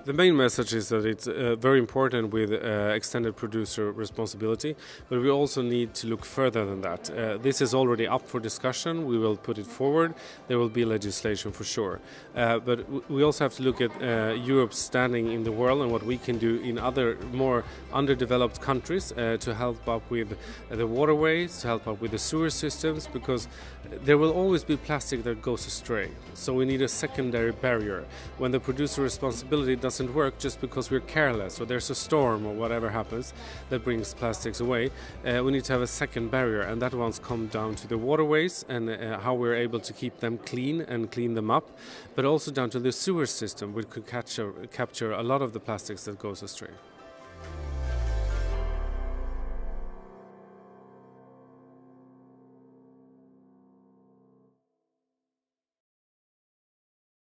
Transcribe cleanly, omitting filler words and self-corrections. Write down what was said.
The main message is that it's very important with extended producer responsibility, but we also need to look further than that. This is already up for discussion. We will put it forward. There will be legislation for sure. But we also have to look at Europe's standing in the world and what we can do in other more underdeveloped countries to help up with the waterways, to help up with the sewer systems, because there will always be plastic that goes astray. So we need a secondary barrier. When the producer responsibility doesn't work just because we're careless or there's a storm or whatever happens that brings plastics away, we need to have a second barrier, and that one's come down to the waterways and how we're able to keep them clean and clean them up, but also down to the sewer system, which could capture a lot of the plastics that goes astray.